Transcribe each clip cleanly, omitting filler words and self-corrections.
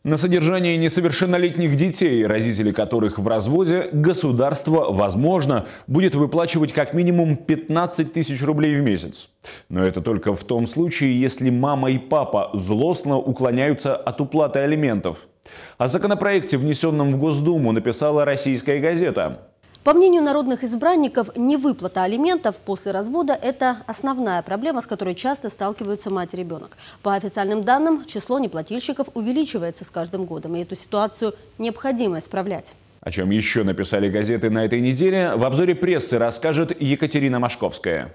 На содержание несовершеннолетних детей, родители которых в разводе, государство, возможно, будет выплачивать как минимум 15 тысяч рублей в месяц. Но это только в том случае, если мама и папа злостно уклоняются от уплаты алиментов. О законопроекте, внесенном в Госдуму, написала «Российская газета». По мнению народных избранников, невыплата алиментов после развода – это основная проблема, с которой часто сталкиваются мать и ребенок. По официальным данным, число неплательщиков увеличивается с каждым годом, и эту ситуацию необходимо исправлять. О чем еще написали газеты на этой неделе, в обзоре прессы расскажет Екатерина Машковская.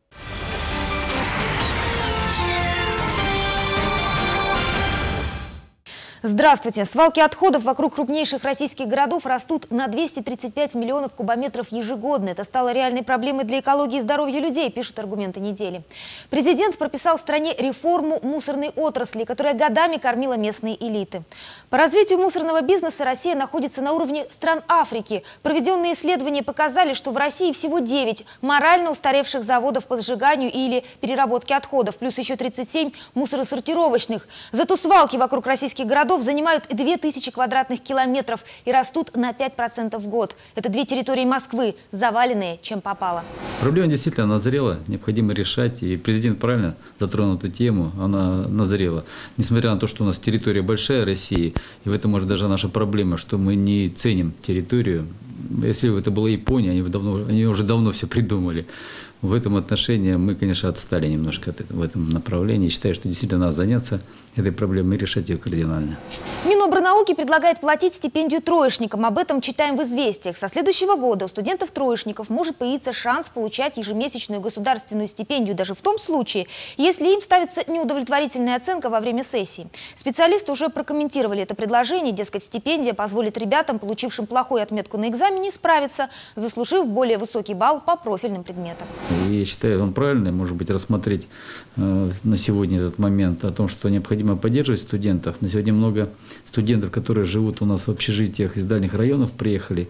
Здравствуйте! Свалки отходов вокруг крупнейших российских городов растут на 235 миллионов кубометров ежегодно. Это стало реальной проблемой для экологии и здоровья людей, пишут «Аргументы недели». Президент прописал в стране реформу мусорной отрасли, которая годами кормила местные элиты. По развитию мусорного бизнеса Россия находится на уровне стран Африки. Проведенные исследования показали, что в России всего 9 морально устаревших заводов по сжиганию или переработке отходов, плюс еще 37 мусоросортировочных. Зато свалки вокруг российских городов занимают 2000 квадратных километров и растут на 5% в год. Это 2 территории Москвы, заваленные чем попало. Проблема действительно назрела, необходимо решать. И президент правильно затронул эту тему, она назрела. Несмотря на то, что у нас территория большая России, и в этом может даже наша проблема, что мы не ценим территорию. Если бы это была Япония, они уже давно все придумали. В этом отношении мы, конечно, отстали немножко в этом направлении. Считаю, что действительно надо заняться этой проблемой и решать ее кардинально. Минобрнауки предлагает платить стипендию троечникам. Об этом читаем в «Известиях». Со следующего года у студентов-троечников может появиться шанс получать ежемесячную государственную стипендию даже в том случае, если им ставится неудовлетворительная оценка во время сессии. Специалисты уже прокомментировали это предложение. Дескать, стипендия позволит ребятам, получившим плохую отметку на экзамене, справиться, заслужив более высокий балл по профильным предметам. И я считаю, он правильный, может быть, рассмотреть на сегодня этот момент о том, что необходимо поддерживать студентов. На сегодня много студентов, которые живут у нас в общежитиях из дальних районов, приехали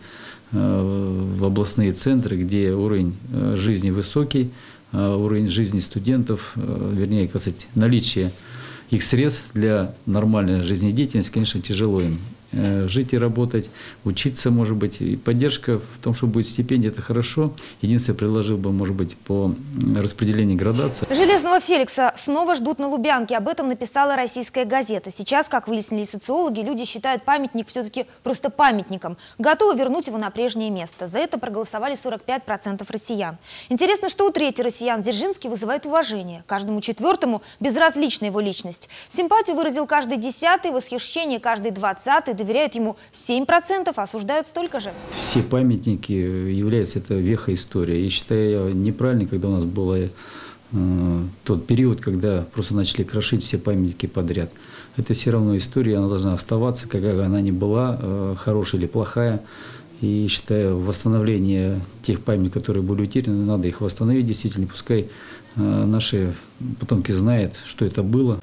в областные центры, где уровень жизни высокий, уровень жизни студентов, вернее, кстати, наличие их средств для нормальной жизнедеятельности, конечно, тяжело им жить и работать, учиться, может быть. И поддержка в том, что будет стипендия, это хорошо. Единственное, предложил бы, может быть, по распределению градации. Железного Феликса снова ждут на Лубянке. Об этом написала «Российская газета». Сейчас, как выяснили социологи, люди считают памятник все-таки просто памятником. Готовы вернуть его на прежнее место. За это проголосовали 45% россиян. Интересно, что у трети россиян Дзержинский вызывает уважение. Каждому четвертому безразлична его личность. Симпатию выразил каждый 10-й, восхищение каждый 20-й. Доверяют ему 7%, а осуждают столько же. Все памятники являются это веха истории. И считаю неправильно, когда у нас был тот период, когда просто начали крошить все памятники подряд. Это все равно история, она должна оставаться, какая бы она ни была, хорошая или плохая. И считаю, восстановление тех памятников, которые были утеряны, надо их восстановить действительно. Пускай наши потомки знают, что это было.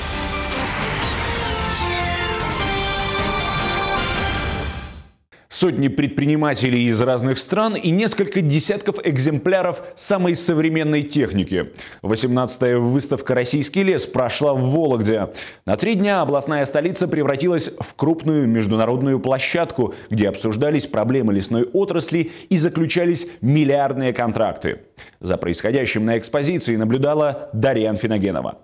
Сотни предпринимателей из разных стран и несколько десятков экземпляров самой современной техники. 18-я выставка «Российский лес» прошла в Вологде. На 3 дня областная столица превратилась в крупную международную площадку, где обсуждались проблемы лесной отрасли и заключались миллиардные контракты. За происходящим на экспозиции наблюдала Дарья Анфиногенова.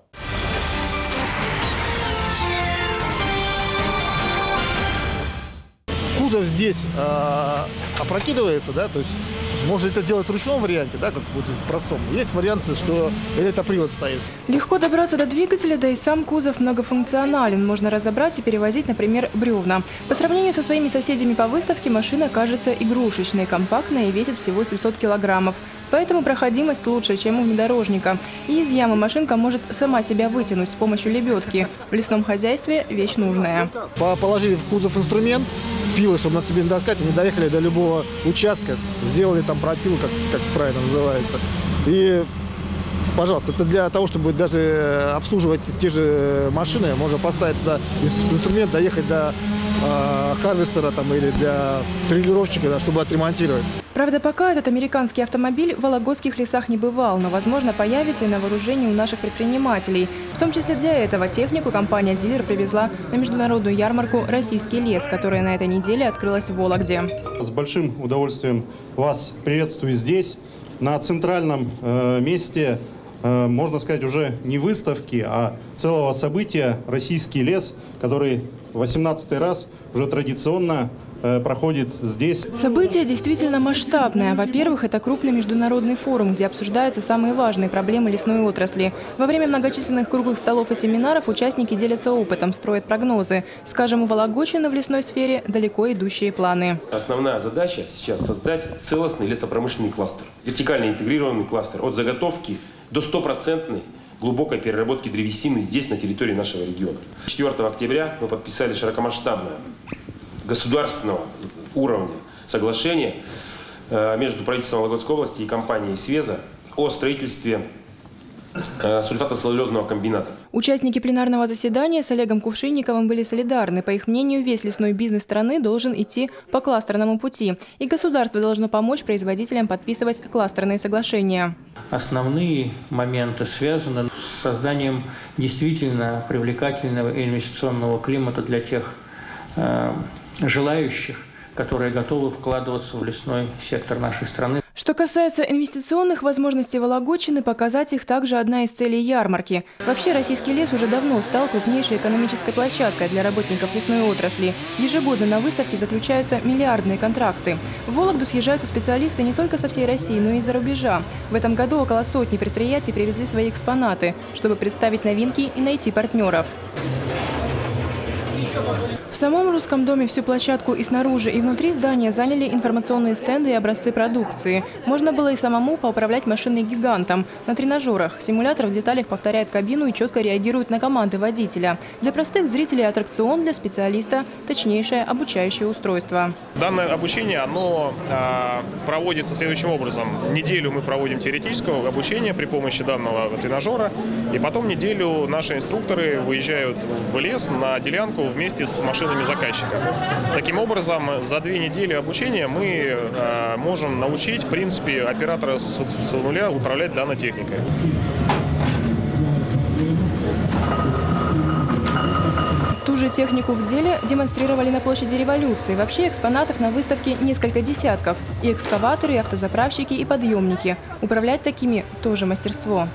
Кузов здесь опрокидывается, да, то есть можно это делать в ручном варианте, да, как будет простом. Есть варианты, что электропривод стоит. Легко добраться до двигателя, да и сам кузов многофункционален. Можно разобрать и перевозить, например, бревна. По сравнению со своими соседями по выставке машина кажется игрушечной, компактной и весит всего 700 килограммов. Поэтому проходимость лучше, чем у внедорожника. И из ямы машинка может сама себя вытянуть с помощью лебедки. В лесном хозяйстве вещь нужная. Положили в кузов инструмент, пилы, чтобы на себе не таскать, они доехали до любого участка, сделали там пропил, как правильно называется. И, пожалуйста, это для того, чтобы даже обслуживать те же машины, можно поставить туда инструмент, доехать до харвестера там, или для тренировщика, да, чтобы отремонтировать. Правда, пока этот американский автомобиль в вологодских лесах не бывал, но, возможно, появится и на вооружении у наших предпринимателей. В том числе для этого технику компания-дилер привезла на международную ярмарку «Российский лес», которая на этой неделе открылась в Вологде. С большим удовольствием вас приветствую здесь, на центральном месте, можно сказать, уже не выставки, а целого события «Российский лес», который в 18-й раз уже традиционно проходит здесь. Событие действительно масштабное. Во-первых, это крупный международный форум, где обсуждаются самые важные проблемы лесной отрасли. Во время многочисленных круглых столов и семинаров участники делятся опытом, строят прогнозы. Скажем, у Вологодчины в лесной сфере далеко идущие планы. Основная задача сейчас создать целостный лесопромышленный кластер. Вертикально интегрированный кластер от заготовки до 100% глубокой переработки древесины здесь, на территории нашего региона. 4 октября мы подписали широкомасштабное государственного уровня соглашение между правительством Вологодской области и компанией «Свеза» о строительстве сульфатоцеллюлезного комбината. Участники пленарного заседания с Олегом Кувшинниковым были солидарны. По их мнению, весь лесной бизнес страны должен идти по кластерному пути. И государство должно помочь производителям подписывать кластерные соглашения. Основные моменты связаны с созданием действительно привлекательного инвестиционного климата для тех желающих, которые готовы вкладываться в лесной сектор нашей страны. Что касается инвестиционных возможностей Вологодчины, показать их также одна из целей ярмарки. Вообще, российский лес уже давно стал крупнейшей экономической площадкой для работников лесной отрасли. Ежегодно на выставке заключаются миллиардные контракты. В Вологду съезжаются специалисты не только со всей России, но и из-за рубежа. В этом году около сотни предприятий привезли свои экспонаты, чтобы представить новинки и найти партнеров. В самом Русском доме всю площадку и снаружи, и внутри здания заняли информационные стенды и образцы продукции. Можно было и самому поуправлять машиной-гигантом. На тренажерах симулятор в деталях повторяет кабину и четко реагирует на команды водителя. Для простых зрителей аттракцион, для специалиста – точнейшее обучающее устройство. Данное обучение оно проводится следующим образом. Неделю мы проводим теоретического обучения при помощи данного тренажера. И потом неделю наши инструкторы выезжают в лес на делянку вместе с машинами заказчика. Таким образом, за 2 недели обучения мы можем научить, в принципе, оператора с нуля управлять данной техникой. Ту же технику в деле демонстрировали на площади Революции. Вообще экспонатов на выставке несколько десятков. И экскаваторы, и автозаправщики, и подъемники. Управлять такими тоже мастерство.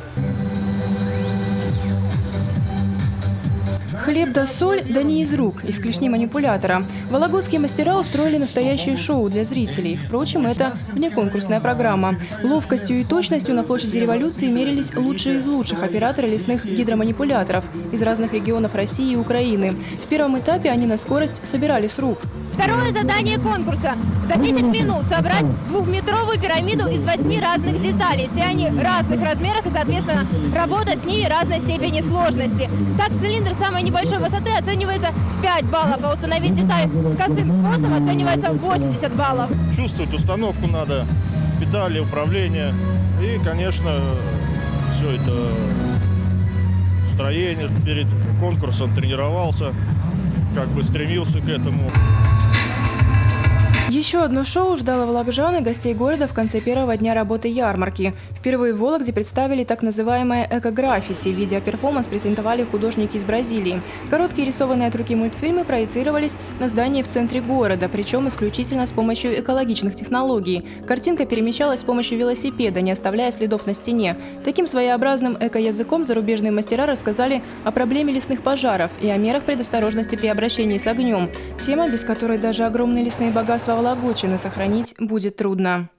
Хлеб да соль, да не из рук, из клешни манипулятора. Вологодские мастера устроили настоящее шоу для зрителей. Впрочем, это внеконкурсная программа. Ловкостью и точностью на площади Революции мерились лучшие из лучших операторы лесных гидроманипуляторов из разных регионов России и Украины. В первом этапе они на скорость собирали с рук. Второе задание конкурса. За 10 минут собрать 2-метровую пирамиду из 8 разных деталей. Все они разных размерах и, соответственно, работать с ними разной степени сложности. Так, цилиндр самой небольшой высоты оценивается в 5 баллов, а установить деталь с косым скосом оценивается в 80 баллов. Чувствовать установку надо, педали, управление и, конечно, все это строение. Перед конкурсом тренировался, как бы стремился к этому. Еще одно шоу ждало вологодчан и гостей города в конце первого дня работы ярмарки. Впервые в Вологде представили так называемое эко-граффити. Видеоперформанс презентовали художники из Бразилии. Короткие рисованные от руки мультфильмы проецировались на здание в центре города, причем исключительно с помощью экологичных технологий. Картинка перемещалась с помощью велосипеда, не оставляя следов на стене. Таким своеобразным эко-языком зарубежные мастера рассказали о проблеме лесных пожаров и о мерах предосторожности при обращении с огнем. Тема, без которой даже огромные лесные богатства Вологодчины сохранить будет трудно.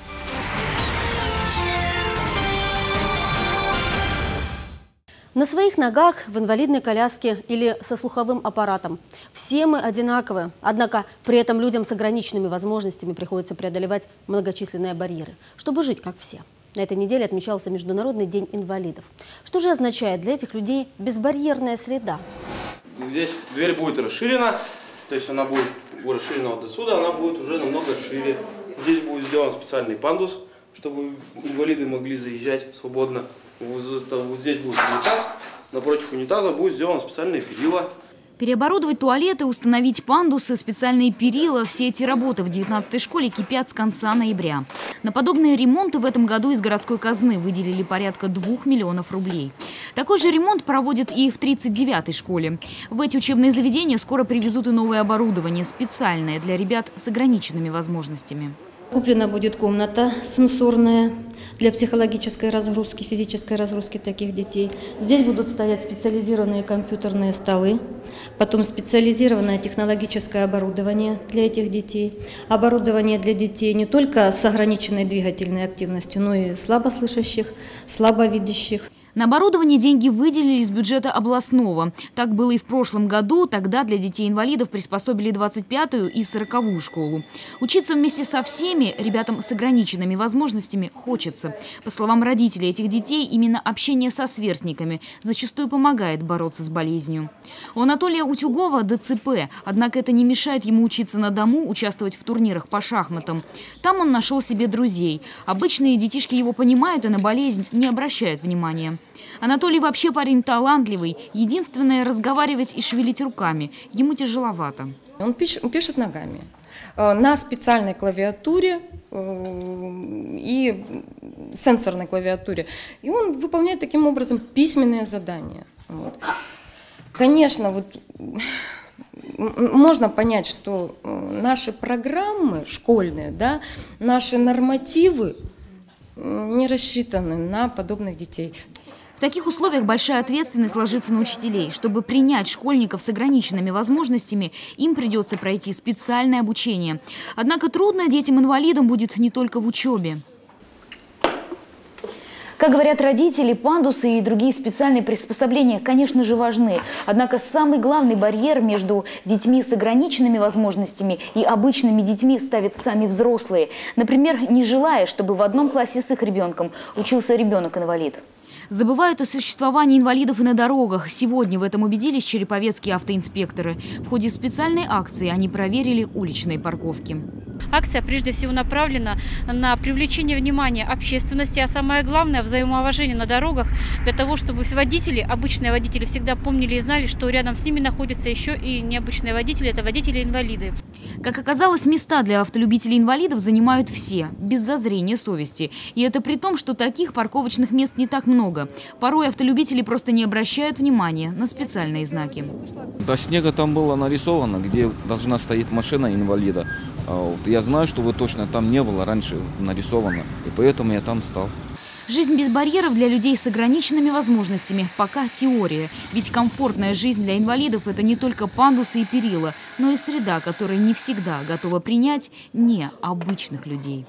На своих ногах, в инвалидной коляске или со слуховым аппаратом. Все мы одинаковы. Однако при этом людям с ограниченными возможностями приходится преодолевать многочисленные барьеры, чтобы жить как все. На этой неделе отмечался Международный день инвалидов. Что же означает для этих людей безбарьерная среда? Здесь дверь будет расширена, то есть она будет расширена вот отсюда, она будет уже намного шире. Здесь будет сделан специальный пандус, чтобы инвалиды могли заезжать свободно. Вот здесь будет унитаз, напротив унитаза будет сделано специальное перила. Переоборудовать туалеты, установить пандусы, специальные перила – все эти работы в 19-й школе кипят с конца ноября. На подобные ремонты в этом году из городской казны выделили порядка 2 миллионов рублей. Такой же ремонт проводят и в 39-й школе. В эти учебные заведения скоро привезут и новое оборудование, специальное для ребят с ограниченными возможностями. Куплена будет комната сенсорная для психологической разгрузки, физической разгрузки таких детей. Здесь будут стоять специализированные компьютерные столы, потом специализированное технологическое оборудование для этих детей. Оборудование для детей не только с ограниченной двигательной активностью, но и слабослышащих, слабовидящих. На оборудование деньги выделили из бюджета областного. Так было и в прошлом году. Тогда для детей-инвалидов приспособили 25-ю и 40-ю школу. Учиться вместе со всеми ребятам с ограниченными возможностями хочется. По словам родителей этих детей, именно общение со сверстниками зачастую помогает бороться с болезнью. У Анатолия Утюгова ДЦП, однако это не мешает ему учиться на дому, участвовать в турнирах по шахматам. Там он нашел себе друзей. Обычные детишки его понимают и на болезнь не обращают внимания. Анатолий вообще парень талантливый. Единственное – разговаривать и шевелить руками. Ему тяжеловато. Он пишет ногами на специальной клавиатуре и сенсорной клавиатуре. И он выполняет таким образом письменные задания. Вот. Конечно, вот можно понять, что наши программы школьные, да, наши нормативы не рассчитаны на подобных детей. В таких условиях большая ответственность ложится на учителей. Чтобы принять школьников с ограниченными возможностями, им придется пройти специальное обучение. Однако трудно детям-инвалидам будет не только в учебе. Как говорят родители, пандусы и другие специальные приспособления, конечно же, важны. Однако самый главный барьер между детьми с ограниченными возможностями и обычными детьми ставят сами взрослые. Например, не желая, чтобы в одном классе с их ребенком учился ребенок-инвалид. Забывают о существовании инвалидов и на дорогах. Сегодня в этом убедились череповецкие автоинспекторы. В ходе специальной акции они проверили уличные парковки. Акция прежде всего направлена на привлечение внимания общественности, а самое главное – взаимоуважение на дорогах, для того, чтобы водители, обычные водители, всегда помнили и знали, что рядом с ними находятся еще и необычные водители – это водители-инвалиды. Как оказалось, места для автолюбителей-инвалидов занимают все, без зазрения совести. И это при том, что таких парковочных мест не так много. Порой автолюбители просто не обращают внимания на специальные знаки. До снега там было нарисовано, где должна стоять машина инвалида. Я знаю, что вы точно там не было раньше нарисовано, и поэтому я там стал. Жизнь без барьеров для людей с ограниченными возможностями пока теория. Ведь комфортная жизнь для инвалидов – это не только пандусы и перила, но и среда, которая не всегда готова принять необычных людей.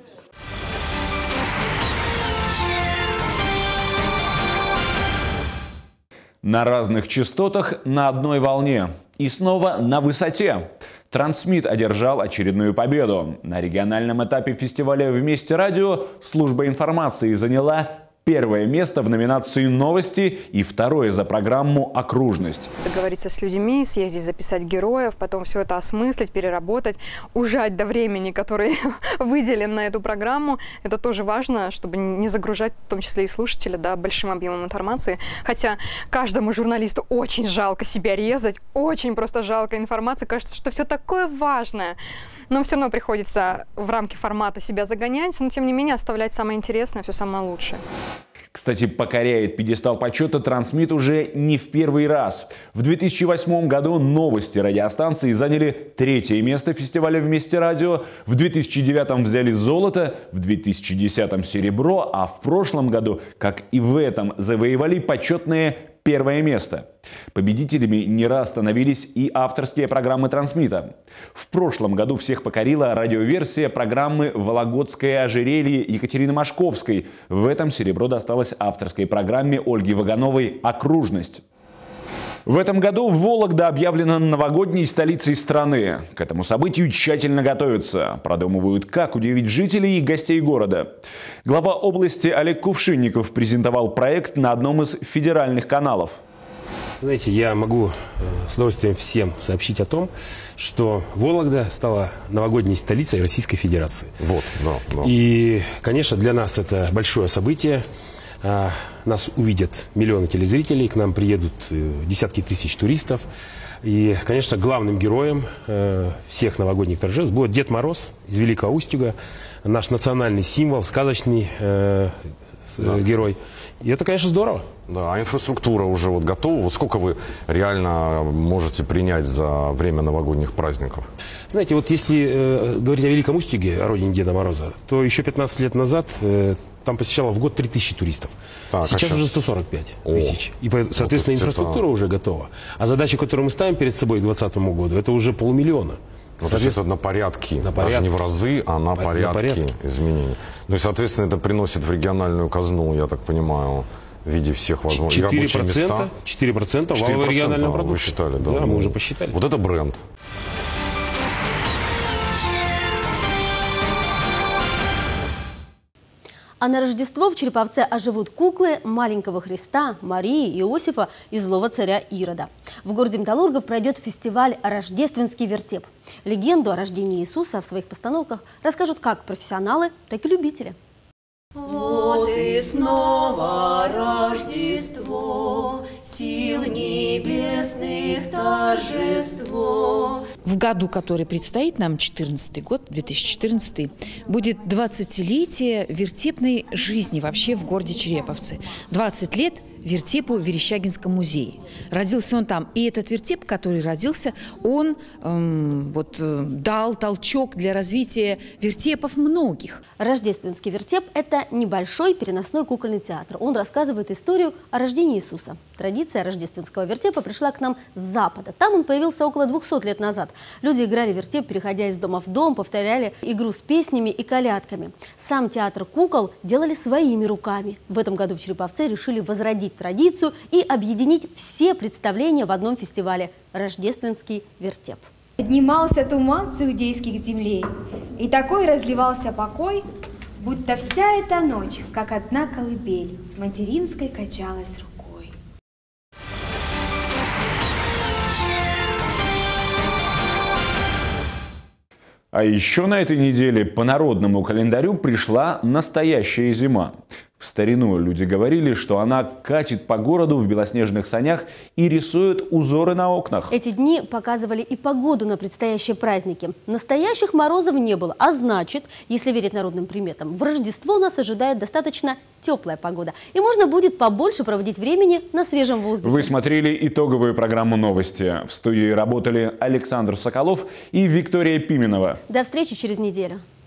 На разных частотах, на одной волне. И снова на высоте. Трансмит одержал очередную победу. На региональном этапе фестиваля «Вместе радио» служба информации заняла первое место в номинации «Новости» и второе за программу «Окружность». Договориться с людьми, съездить, записать героев, потом все это осмыслить, переработать, ужать до времени, который выделен на эту программу. Это тоже важно, чтобы не загружать, в том числе и слушателя, да, большим объемом информации. Хотя каждому журналисту очень жалко себя резать, очень просто жалко информации. Кажется, что все такое важное. Но все равно приходится в рамки формата себя загонять, но тем не менее оставлять самое интересное, все самое лучшее. Кстати, покоряет пьедестал почета Трансмит уже не в первый раз. В 2008 году новости радиостанции заняли 3-е место фестиваля «Вместе радио», в 2009 взяли золото, в 2010 серебро, а в прошлом году, как и в этом, завоевали почетное 1-е место. Победителями не раз становились и авторские программы Трансмита. В прошлом году всех покорила радиоверсия программы «Вологодское ожерелье» Екатерины Машковской. В этом серебро досталось авторской программе Ольги Вагановой «Окружность». В этом году Вологда объявлена новогодней столицей страны. К этому событию тщательно готовятся, продумывают, как удивить жителей и гостей города. Глава области Олег Кувшинников презентовал проект на одном из федеральных каналов. Знаете, я могу с удовольствием всем сообщить о том, что Вологда стала новогодней столицей Российской Федерации. И, конечно, для нас это большое событие. Нас увидят миллионы телезрителей, к нам приедут десятки тысяч туристов. И, конечно, главным героем всех новогодних торжеств будет Дед Мороз из Великого Устюга, наш национальный символ, сказочный герой. И это, конечно, здорово. Да, а инфраструктура уже вот готова? Вот сколько вы реально можете принять за время новогодних праздников? Знаете, вот если говорить о Великом Устюге, о родине Деда Мороза, то еще 15 лет назад там посещало в год 3000 туристов. Так, сейчас уже 145 тысяч. И, соответственно, инфраструктура уже готова. А задача, которую мы ставим перед собой к 2020 году, это уже 500 000. Ну, то есть это на порядки, даже не в разы, а на порядки изменений. Ну и, соответственно, это приносит в региональную казну, я так понимаю, в виде всех возможных 4% валового регионального продукта. Вы считали, да? Да, мы уже посчитали. Вот это бренд. А на Рождество в Череповце оживут куклы маленького Христа, Марии, Иосифа и злого царя Ирода. В городе Металлургов пройдет фестиваль «Рождественский вертеп». Легенду о рождении Иисуса в своих постановках расскажут как профессионалы, так и любители. Вот и снова Рождество, сил небесных торжество. В году, который предстоит нам, 2014 год, 2014, будет 20-летие вертепной жизни вообще в городе Череповце. 20 лет вертепу в Верещагинском музее. Родился он там. И этот вертеп, который родился, он дал толчок для развития вертепов многих. Рождественский вертеп – это небольшой переносной кукольный театр. Он рассказывает историю о рождении Иисуса. Традиция рождественского вертепа пришла к нам с Запада. Там он появился около 200 лет назад. Люди играли в вертеп, переходя из дома в дом, повторяли игру с песнями и колядками. Сам театр кукол делали своими руками. В этом году в Череповце решили возродить традицию и объединить все представления в одном фестивале – Рождественский вертеп. Поднимался туман с иудейских землей, и такой разливался покой, будто вся эта ночь, как одна колыбель, материнской качалась рукой. А еще на этой неделе по народному календарю пришла настоящая зима. В старину люди говорили, что она катит по городу в белоснежных санях и рисует узоры на окнах. Эти дни показывали и погоду на предстоящие праздники. Настоящих морозов не было, а значит, если верить народным приметам, в Рождество нас ожидает достаточно теплая погода. И можно будет побольше проводить времени на свежем воздухе. Вы смотрели итоговую программу «Новости». В студии работали Александр Соколов и Виктория Пименова. До встречи через неделю.